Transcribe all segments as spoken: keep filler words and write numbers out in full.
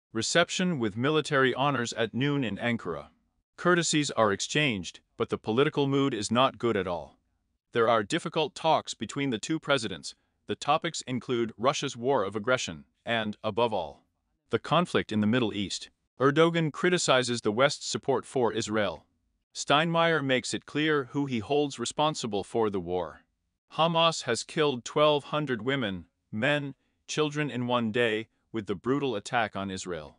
Reception with military honors at noon in Ankara. Courtesies are exchanged, but the political mood is not good at all. There are difficult talks between the two presidents. The topics include Russia's war of aggression and, above all, the conflict in the Middle East. Erdogan criticizes the West's support for Israel. Steinmeier makes it clear who he holds responsible for the war. Hamas has killed twelve hundred women, men, children in one day with the brutal attack on Israel.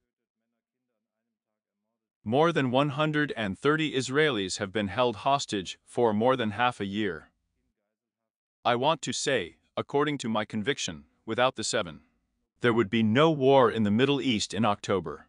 More than one hundred thirty Israelis have been held hostage for more than half a year. I want to say, according to my conviction, without the seven, there would be no war in the Middle East in October.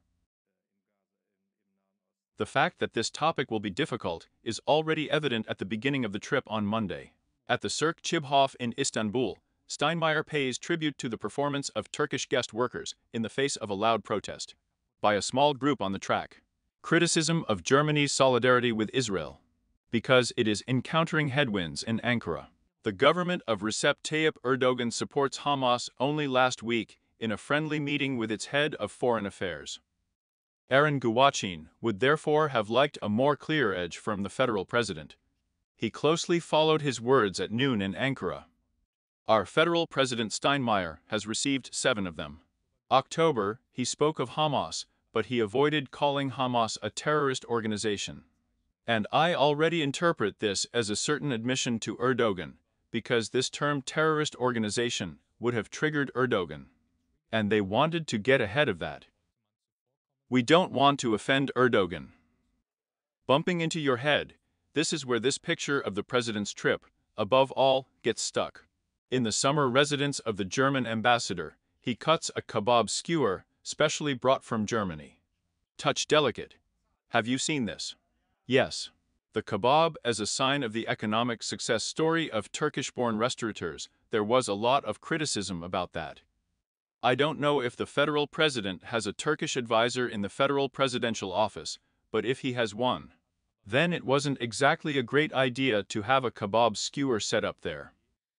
The fact that this topic will be difficult is already evident at the beginning of the trip on Monday. At the Cirque Chibhof in Istanbul, Steinmeier pays tribute to the performance of Turkish guest workers in the face of a loud protest by a small group on the track. Criticism of Germany's solidarity with Israel because it is encountering headwinds in Ankara. The government of Recep Tayyip Erdoğan supports Hamas only last week in a friendly meeting with its head of foreign affairs. Aaron Guwacin would therefore have liked a more clear edge from the federal president. He closely followed his words at noon in Ankara. Our federal president Steinmeier has received seven of them. October, he spoke of Hamas, but he avoided calling Hamas a terrorist organization. And I already interpret this as a certain admission to Erdogan, because this term terrorist organization would have triggered Erdogan. And they wanted to get ahead of that. We don't want to offend Erdogan. Bumping into your head, this is where this picture of the president's trip, above all, gets stuck. In the summer residence of the German ambassador, he cuts a kebab skewer, specially brought from Germany. Touch delicate. Have you seen this? Yes. The kebab as a sign of the economic success story of Turkish-born restaurateurs, there was a lot of criticism about that. I don't know if the federal president has a Turkish advisor in the federal presidential office, but if he has one, then it wasn't exactly a great idea to have a kebab skewer set up there.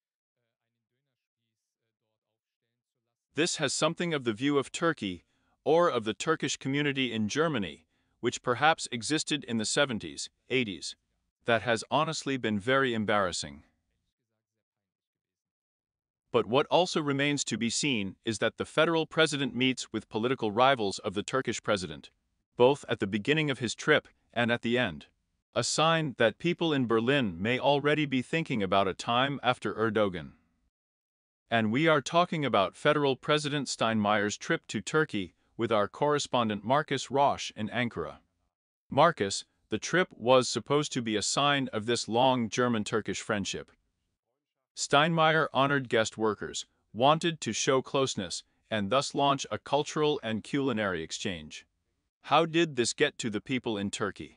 This has something of the view of Turkey, or of the Turkish community in Germany, which perhaps existed in the seventies, eighties. That has honestly been very embarrassing. But what also remains to be seen is that the federal president meets with political rivals of the Turkish president, both at the beginning of his trip and at the end. A sign that people in Berlin may already be thinking about a time after Erdogan. And we are talking about Federal President Steinmeier's trip to Turkey with our correspondent Marcus Roche in Ankara. Marcus, the trip was supposed to be a sign of this long German-Turkish friendship. Steinmeier honored guest workers, wanted to show closeness, and thus launch a cultural and culinary exchange. How did this get to the people in Turkey?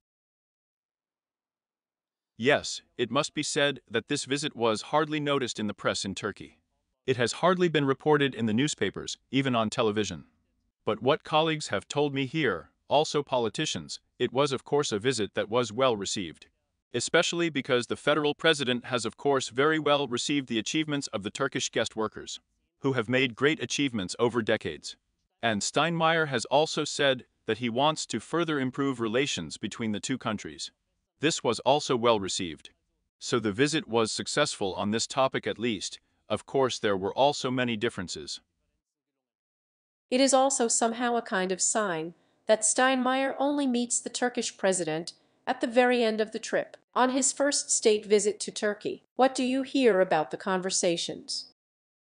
Yes, it must be said that this visit was hardly noticed in the press in Turkey. It has hardly been reported in the newspapers, even on television. But what colleagues have told me here, also politicians, it was of course a visit that was well received. Especially because the federal president has of course very well received the achievements of the Turkish guest workers, who have made great achievements over decades. And Steinmeier has also said that he wants to further improve relations between the two countries. This was also well received. So the visit was successful on this topic at least. Of course there were also many differences. It is also somehow a kind of sign that Steinmeier only meets the Turkish president at the very end of the trip, on his first state visit to Turkey. What do you hear about the conversations?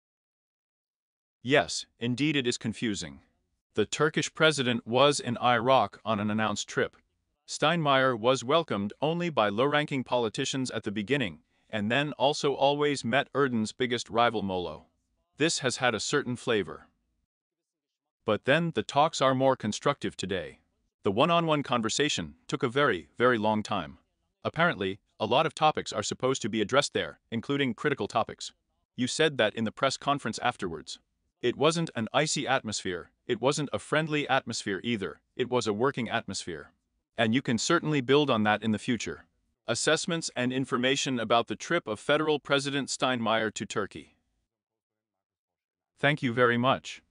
Yes, indeed it is confusing. The Turkish president was in Iraq on an announced trip. Steinmeier was welcomed only by low-ranking politicians at the beginning, and then also always met Erdogan's biggest rival Molo. This has had a certain flavor. But then the talks are more constructive today. The one-on-one conversation took a very, very long time. Apparently, a lot of topics are supposed to be addressed there, including critical topics. You said that in the press conference afterwards. It wasn't an icy atmosphere, it wasn't a friendly atmosphere either, it was a working atmosphere. And you can certainly build on that in the future. Assessments and information about the trip of Federal President Steinmeier to Turkey. Thank you very much.